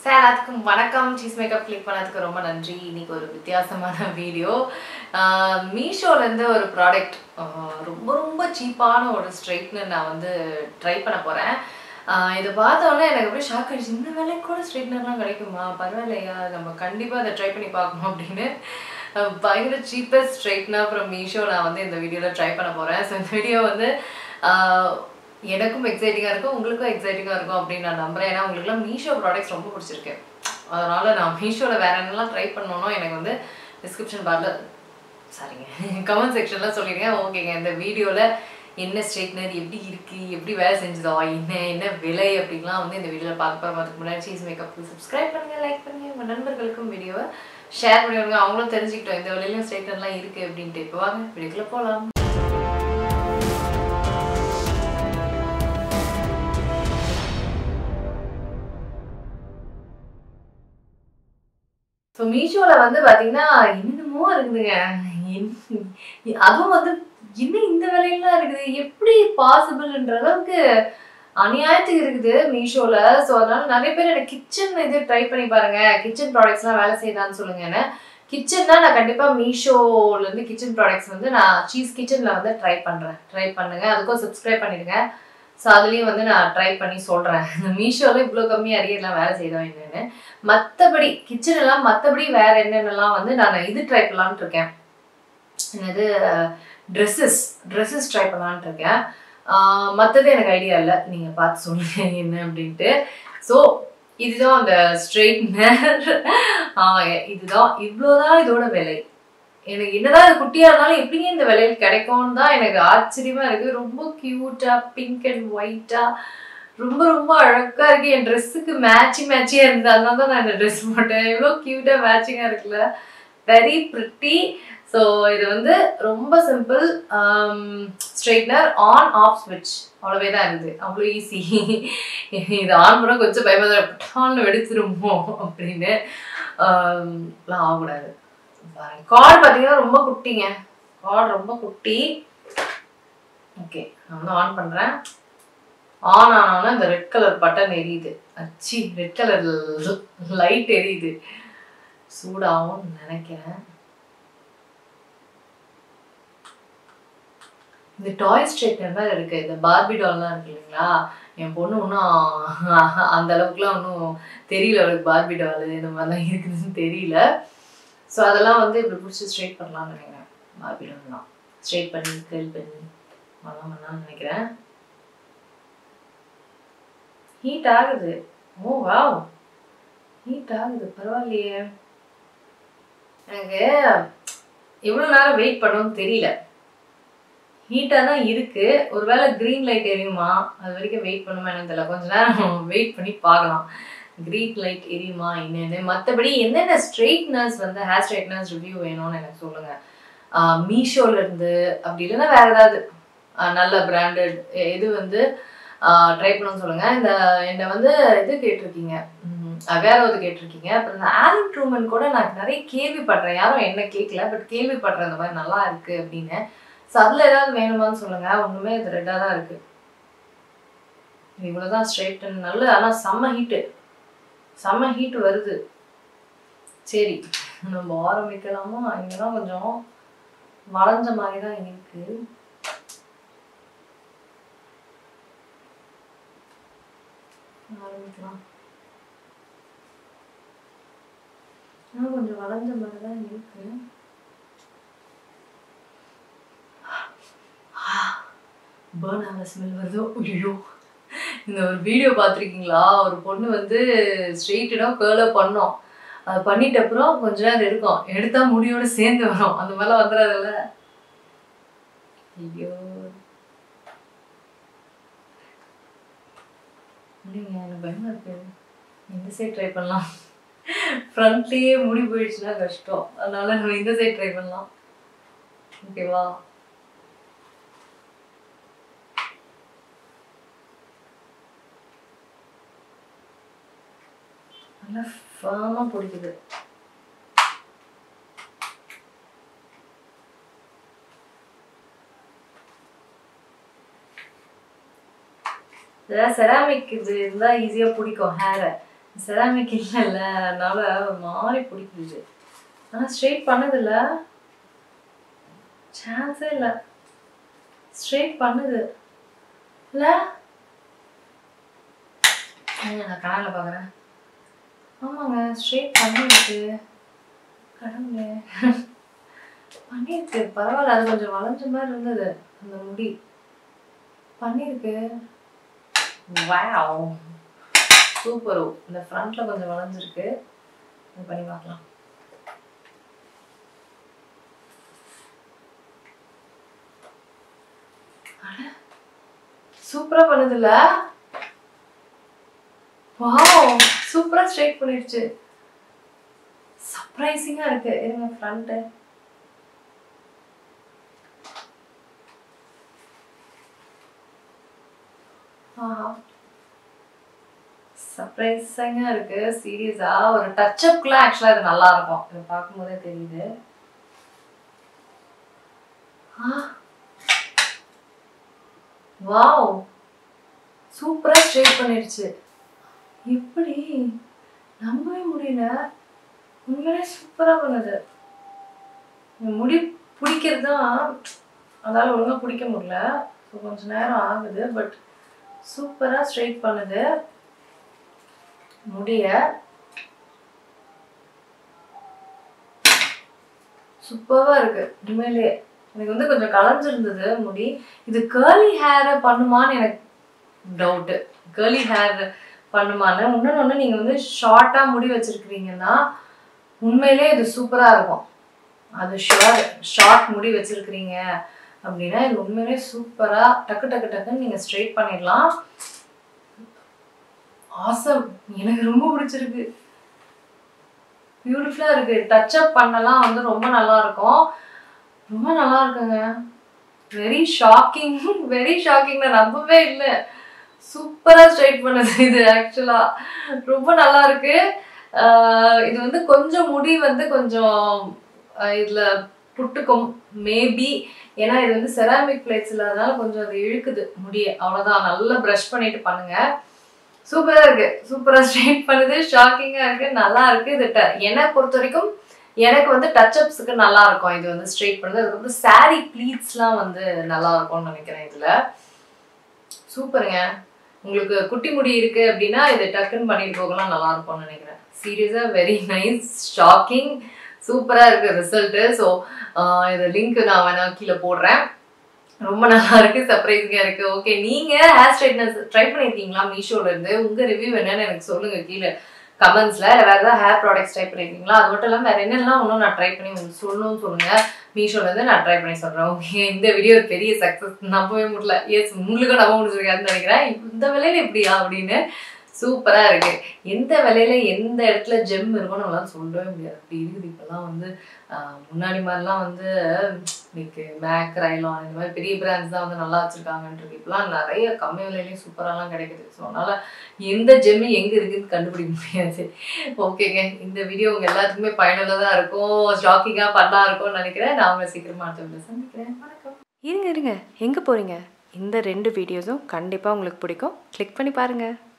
எல்லாத்துக்கும் வணக்கம். Cheese makeup click பண்ணதுக்கு ரொம்ப நன்றி. இன்னைக்கு ஒரு வித்தியாசமான வீடியோ. மீஷோல இருந்து ஒரு ப்ராடக்ட் ரொம்ப ரொம்ப சீப்பான ஒரு ஸ்ட்ரைட்னர் நான் வந்து ட்ரை பண்ண போறேன். இதை பார்த்தோன்னே எனக்கு அப்படியே ஷாக் ஆயிடுச்சு. இந்த விலைக்கு கூட ஸ்ட்ரைட்னர்லாம் கிடைக்குமா, பரவாயில்லையா, நம்ம கண்டிப்பாக அதை ட்ரை பண்ணி பார்க்கணும் அப்படின்னு பயங்கர சீப்பஸ்ட் ஸ்ட்ரைட்னர் ஃப்ரம் மீஷோ நான் வந்து இந்த வீடியோவில் ட்ரை பண்ண போகிறேன். ஸோ இந்த வீடியோ வந்து எனக்கும் எக்ஸைட்டிங்காக இருக்கும், உங்களுக்கும் எக்ஸைட்டிங்காக இருக்கும் அப்படின்னு நான் நம்புகிறேன். ஏன்னா உங்களுக்குலாம் மீஷோ ப்ராடக்ட்ஸ் ரொம்ப பிடிச்சிருக்கு. அதனால் நான் மீஷோவில் வேறு என்னெல்லாம் ட்ரை பண்ணணும்னோ எனக்கு வந்து டிஸ்கிரிப்ஷன் பாரில் கமெண்ட் செக்ஷனில் சொல்லிடுங்க. ஓகேங்க, இந்த வீடியோவில் என்ன ஸ்ட்ரைட்னர் எப்படி இருக்குது, எப்படி வேலை செஞ்சுதோ, என்ன விலை அப்படின்லாம் வந்து இந்த வீடியோவில் பார்க்க போகிறோம். அதுக்கு முன்னாடி சீஸ் மேக்கப்புக்கு சப்ஸ்கிரைப் பண்ணுங்கள், லைக் பண்ணுங்கள், உங்கள் நண்பர்களுக்கும் வீடியோவை ஷேர் பண்ணிவிடுங்க. அவங்களும் தெரிஞ்சுக்கிட்டோம் இந்த விலையிலும் ஸ்ட்ரைட்னர்லாம் இருக்குது அப்படின்ட்டு. இப்போ வாங்க வீடியோக்குள்ளே போகலாம். ஸோ மீஷோவில் வந்து பார்த்தீங்கன்னா என்னென்னமோ இருக்குதுங்க. அதுவும் வந்து இன்னும் இந்த விலையெல்லாம் இருக்குது, எப்படி பாசிபிள்ன்ற அளவுக்கு அநியாயத்துக்கு இருக்குது மீஷோவில். ஸோ அதனால நிறைய பேர் எனக்கு கிச்சன் இது ட்ரை பண்ணி பாருங்க, கிச்சன் ப்ராடக்ட்ஸ்லாம் வேலை செய்யுதான்னு சொல்லுங்கன்னு. கிச்சன்னா நான் கண்டிப்பாக மீஷோலேருந்து கிச்சன் ப்ராடக்ட்ஸ் வந்து நான் சீஸ் கிச்சனில் வந்து ட்ரை பண்ணுங்க. அதுக்கும் சப்ஸ்கிரைப் பண்ணிடுங்க. ஸோ அதுலேயும் வந்து நான் ட்ரை பண்ணி சொல்கிறேன் இந்த மீஷோவில் இவ்வளோ கம்மி அரியெல்லாம் வேலை செய்தோம் என்னென்னு. மற்றபடி கிச்சனெல்லாம் மற்றபடி வேறு என்னென்னலாம் வந்து நான் இது ட்ரை பண்ணலான்ட்டு இருக்கேன். என்னது ட்ரெஸ்ஸஸ் ட்ரை பண்ணலான்ட்டு இருக்கேன். மற்றது எனக்கு ஐடியா இல்லை, நீங்கள் பார்த்து சொல்லுங்கள் என்ன அப்படின்ட்டு. ஸோ இதுதான் அந்த ஸ்ட்ரைட்னர். இதுதான், இவ்வளோதான் இதோட விலை. எனக்கு என்னதான் இது குட்டியாக இருந்தாலும் எப்படிங்க இந்த விலையில் கிடைக்கும்னு தான் எனக்கு ஆச்சரியமாக இருக்குது. ரொம்ப க்யூட்டாக பிங்க் அண்ட் ஒயிட்டாக ரொம்ப ரொம்ப அழகாக இருக்குது. என் ட்ரெஸ்ஸுக்கு மேட்சியாக இருந்தது, அதனால தான் நான் இந்த ட்ரெஸ் போட்டேன். எவ்வளோ க்யூட்டாக மேட்சிங்காக இருக்குல்ல, வெரி ப்ரிட்டி. ஸோ இது வந்து ரொம்ப சிம்பிள் ஸ்ட்ரைட்னர், ஆன் ஆஃப் ஸ்விட்ச், அவ்வளோவே தான் இருக்குது. அவ்வளோ ஈஸி. இது ஆன் பண்ணால் கொஞ்சம் பயமாக பட்டான்னு வெடிச்சிருமோ அப்படின்னு ஆகக்கூடாது. கார்டு பார்த்தீங்கன்னா ரொம்ப குட்டிங்க, கார்டு ரொம்ப குட்டி. ஓகே, நான் வந்து ஆன் பண்ணுறேன். ஆன் ஆனோன்னா இந்த ரெட் கலர் பட்டன் எரியுது. ரெட் கலர் லைட் எரியுது. சூடாகும்னு நினைக்கிறேன். இந்த டாய் ஸ்ட்ரைட்னர் தான் இருக்கு. இந்த பார்பி டால்லாம் இருக்கு இல்லைங்களா, என் பொண்ணு ஒன்றும் அந்த அளவுக்குலாம் ஒன்றும் தெரியல, அவளுக்கு பார்பி டால் இந்த மாதிரிலாம் இருக்குதுன்னு தெரியல. ஸோ அதெல்லாம் வந்து இப்படி பிடிச்சி ஸ்ட்ரைட் பண்ணலாம்னு நினைக்கிறேன். பார்பி டால்லாம் ஸ்ட்ரைட் பண்ணி கர்ல் பண்ணி அதெல்லாம் பண்ணலாம்னு நினைக்கிறேன். ஹீட் ஆகுது. ஓ வாவ், ஹீட் ஆகுது, பரவாயில்லையே. எனக்கு எவ்வளோ நேரம் வெயிட் பண்ணணும்னு தெரியல. ஹீட்டாக தான் இருக்குது. ஒருவேளை க்ரீன் லைட் எரியுமா, அது வரைக்கும் வெயிட் பண்ணுமா என்னன்னு தெரியல. கொஞ்சம் நேரம் வெயிட் பண்ணி பார்க்கலாம் க்ரீன் லைட் எரியுமா என்னென்னு. மற்றபடி என்னென்ன ஸ்ட்ரைட்னர்ஸ் வந்து ஹேர் ஸ்ட்ரைட்னர்ஸ் ரிவ்யூ வேணும்னு எனக்கு சொல்லுங்கள். மீஷோலேருந்து அப்படி இல்லைன்னா வேறு ஏதாவது நல்ல பிராண்டட் இது வந்து ட்ரை பண்ணணும்னு சொல்லுங்கள். என்னை வந்து இது கேட்டிருக்கீங்க, அவேரோது கேட்டிருக்கீங்க. அப்புறம் இந்த ஆலன் ட்ரூமன் கூட நான் நிறைய கேள்விப்படுறேன், யாரும் என்ன கேட்கல, பட் கேள்விப்படுறேன் இந்த மாதிரி நல்லா இருக்குது அப்படின்னு. ஸோ அதில் ஏதாவது வேணுமான்னு சொல்லுங்கள். ஒன்றுமே இது ரெட்டாக தான் இருக்குது. இவ்வளோதான் ஸ்ட்ரைட்டன் நல்ல, ஆனால் செம்ம ஹீட்டு வருது. சரி, நம்ம ஆரம்பிக்கலாமா? இங்கெல்லாம் கொஞ்சம் வளைஞ்ச மாதிரி தான் இருக்குது. ஆரம்பிக்கலாம். கொஞ்சம் வளைஞ்ச மாதிரி தான் இருக்கு. பர்ன் ஆன ஸ்மெல் வருதோ. ஐயோ, இந்த ஒரு வீடியோ பார்த்துருக்கீங்களா, ஒரு பொண்ணு வந்து ஸ்ட்ரெயிட்டடாக கேர்லாக பண்ணோம். அது பண்ணிட்ட அப்புறம் கொஞ்ச நேரம் இருக்கும், எடுத்தால் முடியோடு சேர்ந்து வரும். அந்த மாதிரிலாம் வந்துடாதுல்ல. ஐயோ இல்லைங்க, எனக்கு பயமாக இருக்கு. இந்த சைட் ட்ரை பண்ணலாம். ஃப்ரண்ட்லேயே முடி போயிடுச்சுன்னா கஷ்டம், அதனால நம்ம இந்த சைட் ட்ரை பண்ணலாம். ஓகேவா? நல்லா ஃபர்மாக பிடிக்குது. செராமிக் இது இருந்தால் ஈஸியாக பிடிக்கும் ஹேரை. செராமிக் இல்லைல்ல, அதனால ஒரு மாதிரி பிடிக்குது. ஆனால் ஸ்ட்ரெயிட் பண்ணதில்ல, சான்ஸே இல்லை. ஸ்ட்ரெயிட் பண்ணுது இல்லை? நான் கனாலில் பார்க்குறேன். ஆமாங்க, ஸ்ட்ரெயிட் பண்ணிருக்கு. கடவுளே, பண்ணிருக்கு. பரவாயில்ல, அது கொஞ்சம் வளைஞ்ச மாதிரி இருந்தது அந்த முடி. பண்ணிருக்கு. Wow, super. இந்த ஃப்ரண்ட்ல கொஞ்சம் வளைஞ்சிருக்கு. இது பண்ணி பார்க்கலாம். சூப்பரா பண்ணுதுல்ல? வாவ், சூப்பரா ஸ்ட்ரைட் பண்ணிடுச்சு. சர்ப்ரைசிங்கா இருக்கு. இருங்க ஃப்ரண்ட். சர்ப்ரைசிங்கா இருக்கு. சீரியஸா ஒரு டச் அப்க்குள்ள ஆக்சுவலா இது நல்லா இருக்கும். இதை பார்க்கும்போதே தெரியுது. வாவ், சூப்பரா ஸ்ட்ரைட் பண்ணிடுச்சு. எப்படி நம்பவே முடியல. உண்மையிலே சூப்பரா பண்ணுது. முடி பிடிக்கிறது தான், அதால ஒழுங்கா பிடிக்க முடியல. ஸோ கொஞ்சம் நேரம் ஆகுது. பட் சூப்பரா ஸ்ட்ரைட் பண்ணுது முடிய. சூப்பரா இருக்கு உண்மையிலே. எனக்கு வந்து கொஞ்சம் களைஞ்சிருந்தது முடி. இது கேர்லி ஹேர் பண்ணுமான்னு எனக்கு டவுட்டு. Girly hair பண்ணுமான்னு. இன்னொன்று, நீங்கள் வந்து ஷார்ட்டாக முடி வச்சுருக்கிறீங்கன்னா உண்மையிலே இது சூப்பராக இருக்கும். அது ஷார்ட் முடி வச்சுருக்கிறீங்க அப்படின்னா இது உண்மையிலே சூப்பராக டக்கு டக்கு டக்குன்னு நீங்கள் ஸ்ட்ரெயிட் பண்ணிடலாம். ஆசம், எனக்கு ரொம்ப பிடிச்சிருக்கு. பியூட்டிஃபுல்லாக இருக்குது. டச் அப் பண்ணலாம் வந்து ரொம்ப நல்லா இருக்கும். ரொம்ப நல்லா இருக்குங்க. Very shocking, very shocking. நான் நம்பவே இல்லை. சூப்பராக ஸ்ட்ரைட் பண்ணுது இது. ஆக்சுவலாக ரொம்ப நல்லா இருக்கு. இது வந்து கொஞ்சம் முடி வந்து கொஞ்சம் இதில் புட்டுக்கும் மேபி. ஏன்னா இது வந்து செராமிக் பிளேட்ஸ் இல்லாதனால கொஞ்சம் அது இழுக்குது முடிய. அவ்வளோதான். நல்லா ப்ரஷ் பண்ணிட்டு பண்ணுங்க. சூப்பராக இருக்கு. சூப்பராக ஸ்ட்ரைட் பண்ணுது. ஷாக்கிங்காக இருக்கு. நல்லா இருக்கு. இது என்னை பொறுத்த வரைக்கும் எனக்கு வந்து டச் அப்ஸுக்கு நல்லா இருக்கும். இது வந்து ஸ்ட்ரெயிட் பண்ணுது. அதுக்கப்புறம் சாரி ப்ளீட்ஸ்லாம் வந்து நல்லா இருக்கும்னு நினைக்கிறேன். இதில் சூப்பருங்க. உங்களுக்கு குட்டி முடி இருக்கு அப்படின்னா இது டக்குன்னு பண்ணிட்டு போகலாம், நல்லா இருக்கும்னு நினைக்கிறேன். சீரியஸாக வெரி நைஸ், ஷாக்கிங், சூப்பராக இருக்கு ரிசல்ட்டு. ஸோ இது லிங்க் நான் வேணா கீழே போடுறேன். ரொம்ப நல்லா இருக்கு, சர்ப்ரைசிங்காக இருக்கு. ஓகே, நீங்கள் ஹேர் ஸ்ட்ரைட்னர்ஸ் ட்ரை பண்ணியிருக்கீங்களா மீஷோல இருந்து? உங்கள் ரிவ்யூ என்னன்னு எனக்கு சொல்லுங்க கீழே கமெண்ட்ஸ்ல. இல்லை வேறு ஏதாவது ஹேர் ப்ராடக்ட்ஸ் ட்ரை பண்ணியிருக்கீங்களா? அது மட்டும் இல்லாமல் வேறு என்னெல்லாம் இன்னும் நான் ட்ரை பண்ணி உங்களுக்கு சொல்லணும்னு சொல்லுங்கள். மீஷோலேருந்து நான் ட்ரை பண்ணி சொல்கிறேன். ஓகே, இந்த வீடியோ ஒரு பெரிய சக்ஸஸ். நம்பவே முடியல. எஸ், உங்களுக்கும் நம்ப முடிஞ்சிருக்காதுன்னு நினைக்கிறேன். இந்த விலையில எப்படியா அப்படின்னு. சூப்பராக இருக்குது. எந்த விலையில எந்த இடத்துல ஜெம் இருக்கும்னு நம்மளால சொல்லவே முடியாது. அப்படி இருக்குது. இப்போல்லாம் வந்து முன்னாடி மாதிரிலாம் வந்து இன்னைக்கு மேக், ரைலான் இந்த மாதிரி பெரிய பிராண்ட்ஸ் தான் வந்து நல்லா வச்சுருக்காங்கன்றது. இப்போலாம் நிறைய கம்மி விலையிலையும் சூப்பராகலாம் கிடைக்குது. ஸோ அதனால் எந்த ஜெம்மு எங்கே இருக்குதுன்னு கண்டுபிடிக்க முடியாது. ஓகேங்க, இந்த வீடியோ உங்கள் எல்லாத்துக்குமே பயனுள்ளதாக இருக்கும், ஷாக்கிங்காக பண்ணால் இருக்கும்னு நினைக்கிறேன். நான் உங்களை சீக்கிரமாக அடுத்த சந்திக்கிறேன். வணக்கம். இருங்க, எங்கே போகிறீங்க? இந்த 2 வீடியோஸும் கண்டிப்பாக உங்களுக்கு பிடிக்கும். கிளிக் பண்ணி பாருங்கள்.